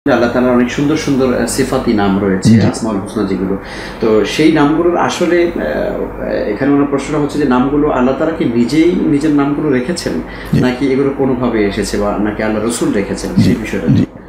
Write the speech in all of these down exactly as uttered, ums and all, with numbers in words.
আল্লাহ তাআলার অনেক সুন্দর সুন্দর সিফাতি নাম রয়েছে, আসমাউল হুসনা যেগুলো। তো সেই নামগুলোর আসলে এখানে আমার প্রশ্নটা হচ্ছে যে নামগুলো আল্লাহ তাআলা কি নিজেই নিজের নামগুলো রেখেছেন, নাকি এগুলো কোনোভাবে এসেছে, বা নাকি আল্লাহ রসুল রেখেছেন, সেই বিষয়টা?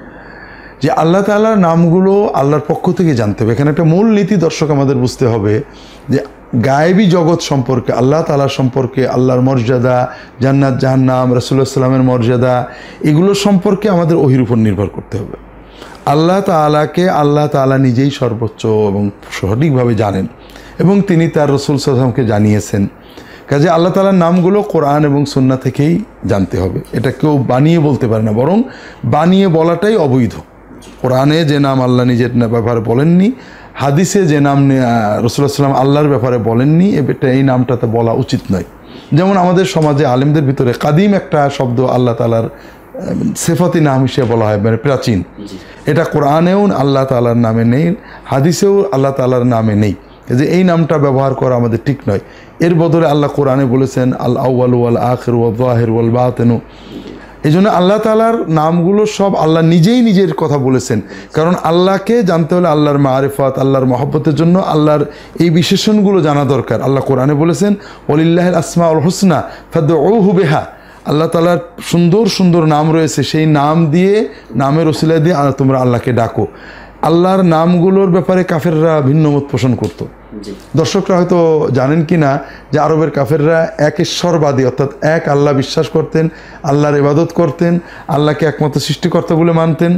যে আল্লাহ তাআলার নামগুলো আল্লাহর পক্ষ থেকে জানতে হবে। এখানে একটা মূল নীতি দর্শক আমাদের বুঝতে হবে যে গায়েবী জগৎ সম্পর্কে, আল্লাহ তাআলার সম্পর্কে, আল্লাহর মর্যাদা, জান্নাত জাহান্নাম, রাসূলুল্লাহ সাল্লাল্লাহু আলাইহি ওয়াসাল্লামের মর্যাদা, এগুলো সম্পর্কে আমাদের ওহীর উপর নির্ভর করতে হবে। আল্লাহ তাআলাকে আল্লাহ তাআলা নিজেই সর্বোচ্চ এবং সঠিকভাবে জানেন, এবং তিনি তার রাসূল সাল্লাল্লাহু আলাইহি ওয়াসাল্লামকে জানিয়েছেন। কাজে আল্লাহ তাআলার নামগুলো কোরআন এবং সুন্নাহ থেকেই জানতে হবে। এটা কেউ বানিয়ে বলতে পারে না, বরং বানিয়ে বলাটাই অবৈধ। কোরআনে যে নাম আল্লাহ নিজের ব্যাপারে বলেননি, হাদিসে যে নাম রাসূলুল্লাহ সাল্লাল্লাহু আলাইহি ওয়াসাল্লাম আল্লাহর ব্যাপারে বলেননি, এটা এই নামটাতে বলা উচিত নয়। যেমন আমাদের সমাজে আলেমদের ভিতরে কাদিম একটা শব্দ আল্লাহ তাআলার সিফাতি নাম হিসেবে বলা হয়, মানে প্রাচীন। এটা কোরআনেও আল্লাহ তাআলার নামে নেই, হাদিসেও আল্লাহ তাআলার নামে নেই। যে এই নামটা ব্যবহার করা আমাদের ঠিক নয়। এর বদলে আল্লাহ কোরআনে বলেছেন আল আউয়াল ওয়াল আখির ওয়াল যাহির ওয়াল বাতিন। এই জন্য আল্লাহ তাআলার নামগুলো সব আল্লাহ নিজেই নিজের কথা বলেছেন। কারণ আল্লাহকে জানতে হলে আল্লাহর মারিফাত, আল্লাহর মহব্বতের জন্য আল্লাহর এই বিশেষণগুলো জানা দরকার। আল্লাহ কোরআনে বলেছেন ওয়ালিল্লাহিল আসমাউল হুসনা ফাদউহু বিহা। আল্লাহ তাআলার সুন্দর সুন্দর নাম রয়েছে, সেই নাম দিয়ে, নামের ওসিলা দিয়ে তোমরা আল্লাহকে ডাকো। আল্লাহর নামগুলোর ব্যাপারে কাফেররা ভিন্ন মত পোষণ করত। দর্শকরা হয়তো জানেন কি না যে আরবের কাফেররা এক ঈশ্বরবাদী, অর্থাৎ এক আল্লাহ বিশ্বাস করতেন, আল্লাহর ইবাদত করতেন, আল্লাহকে একমাত্র সৃষ্টিকর্তা বলে মানতেন।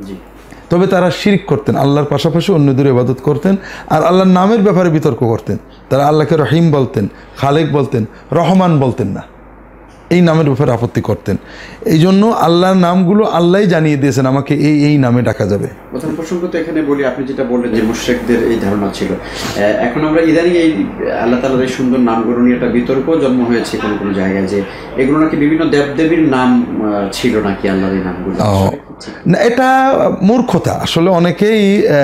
তবে তারা শিরক করতেন, আল্লাহর পাশাপাশি অন্যদের ইবাদত করতেন, আর আল্লাহর নামের ব্যাপারে বিতর্ক করতেন। তারা আল্লাহকে রহিম বলতেন, খালেক বলতেন, রহমান বলতেন না, এই নামের ব্যাপারে আপত্তি করতেন। এই জন্য আল্লাহর নামগুলো আল্লাহই জানিয়ে দিয়েছেন আমাকে এই এই নামে ডাকা যাবে। প্রথম প্রসঙ্গ তো এখানে বলি, আপনি যেটা বললেন যে মুশরিকদের এই ধারণা ছিল। এখন আমরা ইদানিং এই আল্লাহ তাআলার এই সুন্দর নামগুলো নিয়ে একটা বিতর্ক জন্ম হয়েছে কোনো কোনো জায়গায়, যে এগুলো নাকি বিভিন্ন দেবদেবীর নাম ছিল নাকি আল্লাহর এই নামগুলো। না, এটা মূর্খতা। আসলে অনেকেই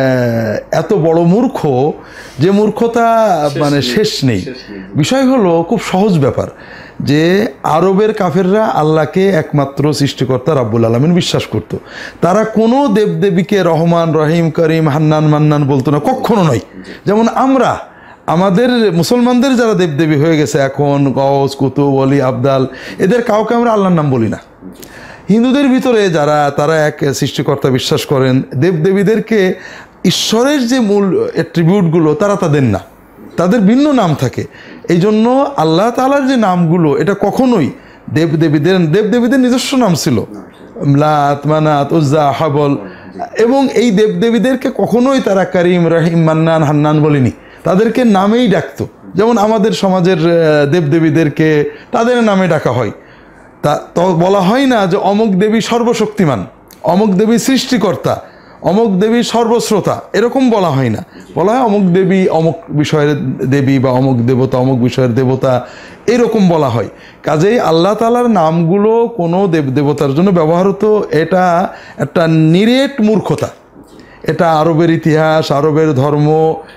এত বড় মূর্খ যে মূর্খতা মানে শেষ নেই। বিষয় হলো খুব সহজ ব্যাপার, যে আরবের কাফেররা আল্লাহকে একমাত্র সৃষ্টিকর্তা রাব্বুল আলামিন বিশ্বাস করত। তারা কোনো দেবদেবীকে রহমান, রহিম, করিম, হান্নান, মান্নান বলতো না, কখনো নয়। যেমন আমরা, আমাদের মুসলমানদের যারা দেবদেবী হয়ে গেছে এখন, গৌস, কুতুব, ওলি, আবদাল, এদের কাউকে আমরা আল্লাহর নাম বলি না। হিন্দুদের ভিতরে যারা, তারা এক সৃষ্টিকর্তা বিশ্বাস করেন, দেবদেবীদেরকে ঈশ্বরের যে মূল অ্যাট্রিবিউটগুলো তারা তা দেন না, তাদের ভিন্ন নাম থাকে। এই জন্য আল্লাহ তাআলার যে নামগুলো, এটা কখনোই দেবদেবীদের দেবদেবীদের নিজস্ব নাম ছিল, লাত, মানাত, উজ্জা, হাবল, এবং এই দেবদেবীদেরকে কখনোই তারা করিম, রহিম, মান্নান, হান্নান বলেনি, তাদেরকে নামেই ডাকতো। যেমন আমাদের সমাজের দেবদেবীদেরকে তাদের নামে ডাকা হয়, তা তো বলা হয় না যে অমুক দেবী সর্বশক্তিমান, অমুক দেবী সৃষ্টিকর্তা, অমুক দেবী সর্বশ্রোতা, এরকম বলা হয় না। বলা হয় অমুক দেবী অমুক বিষয়ের দেবী, বা অমুক দেবতা অমুক বিষয়ের দেবতা, এরকম বলা হয়। কাজেই আল্লাহ তাআলার নামগুলো কোনো দেব দেবতার জন্য ব্যবহার হতো, এটা একটা নিরেট মূর্খতা। এটা আরবের ইতিহাস, আরবের ধর্ম,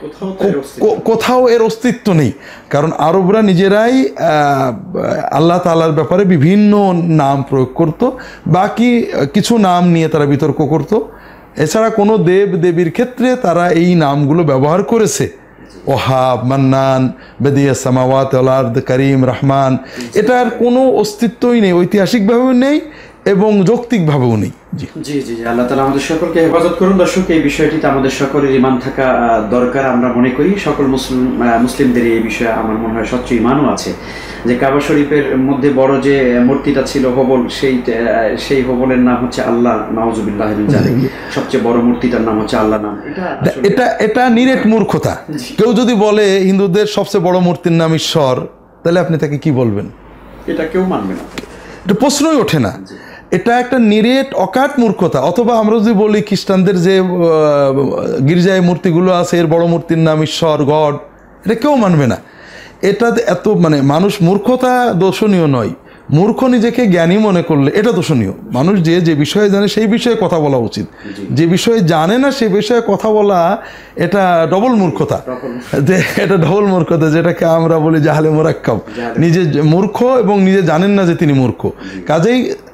কোথাও এর অস্তিত্ব নেই। কারণ আরবরা নিজেরাই আল্লাহ তাআলার ব্যাপারে বিভিন্ন নাম প্রয়োগ করত, বাকি কিছু নাম নিয়ে তারা বিতর্ক করত। এছাড়া কোনো দেব দেবীর ক্ষেত্রে তারা এই নামগুলো ব্যবহার করেছে, ওহাব, মান্নান, বেদিয়াস সামাওয়াত ওয়াল আরদ, করিম, রহমান, এটার কোনো অস্তিত্বই নেই, ঐতিহাসিকভাবেও নেই এবং যৌক্তিকভাবেও নেই। জি জি জি আল্লাহ তাআলা আমাদের সকলকে হেফাজত করুন। দর্শক, এই বিষয়টিতে আমাদের সকলের ঈমান থাকা দরকার। আমরা মনে করি সকল মুসলিম মুসলিমদের এই বিষয়ে আমার মনে হয় স্বচ্ছ ঈমানও আছে, যে কাবা শরীফের মধ্যে বড় যে মূর্তিটা ছিল হবল, সেই সেই হবলের নাম হচ্ছে আল্লাহ, নাউজুবিল্লাহ মিন যালিক। সবচেয়ে বড় মূর্তিটার নাম হচ্ছে আল্লাহ নাম। এটা এটা নিরেট মূর্খতা। কেউ যদি বলে হিন্দুদের সবচেয়ে বড় মূর্তির নাম ঈশ্বর, তাহলে আপনি তাকে কি বলবেন? এটা কেউ মানবে না, এটা প্রশ্নই ওঠে না। এটা একটা নিরেট অকাট মূর্খতা। অথবা আমরা যদি বলি খ্রিস্টানদের যে গির্জায় মূর্তিগুলো আছে, এর বড় মূর্তির নাম ঈশ্বর, গড, এটা কেউ মানবে না। এটা এত মানে মানুষ মূর্খতা দোষণীয় নয়, মূর্খ নিজেকে জ্ঞানী মনে করলে এটা দোষণীয়। মানুষ যে যে বিষয়ে জানে সেই বিষয়ে কথা বলা উচিত, যে বিষয়ে জানে না সে বিষয়ে কথা বলা এটা ডবল মূর্খতা। এটা ডবল মূর্খতা, যেটাকে আমরা বলি জাহালে মোরাক্কাব। নিজে মূর্খ এবং নিজে জানেন না যে তিনি মূর্খ। কাজেই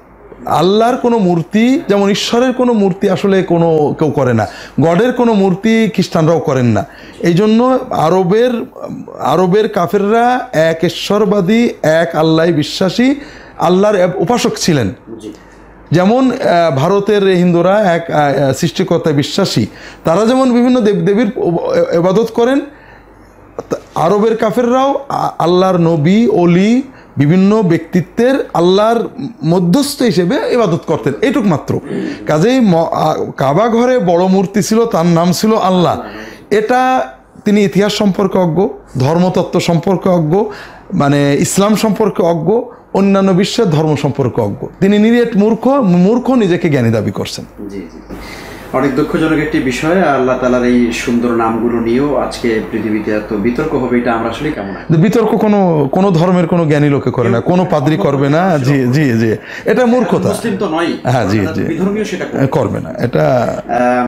আল্লাহর কোনো মূর্তি, যেমন ঈশ্বরের কোনো মূর্তি আসলে কোনো কেউ করে না, গডের কোনো মূর্তি খ্রিস্টানরাও করেন না। এই জন্য আরবের আরবের কাফেররা এক ঈশ্বরবাদী, এক আল্লাহ বিশ্বাসী, আল্লাহর উপাসক ছিলেন। যেমন ভারতের হিন্দুরা এক সৃষ্টিকর্তায় বিশ্বাসী, তারা যেমন বিভিন্ন দেবদেবীর ইবাদত করেন, আরবের কাফেররাও আল্লাহর নবী, অলি, বিভিন্ন ব্যক্তিত্বের আল্লাহর মধ্যস্থ হিসেবে ইবাদত করতেন, এইটুক মাত্র। কাজেই কাবা ঘরে বড় মূর্তি ছিল, তার নাম ছিল আল্লাহ। এটা তিনি ইতিহাস সম্পর্কে অজ্ঞ, ধর্মতত্ত্ব সম্পর্কে অজ্ঞ, মানে ইসলাম সম্পর্কে অজ্ঞ, অন্যান্য বিশ্বের ধর্ম সম্পর্কে অজ্ঞ। তিনি নিরেট মূর্খ, মূর্খ নিজেকে জ্ঞানী দাবি করছেন। জি জি, অনেক দুঃখজনক একটি বিষয়। আল্লাহ তাআলার এই সুন্দর নামগুলো নিয়েও আজকে পৃথিবীতে এত বিতর্ক হবে, এটা আমরা আসলে কেমন? বিতর্ক কোনো কোনো ধর্মের কোনো জ্ঞানী লোকে করে না, কোনো পাদ্রী করবে না। জি জি জি, এটা মূর্খতা। মুসলিম তো নয়, হ্যাঁ জি জি, বিধর্মীয় সেটা করবে না, এটা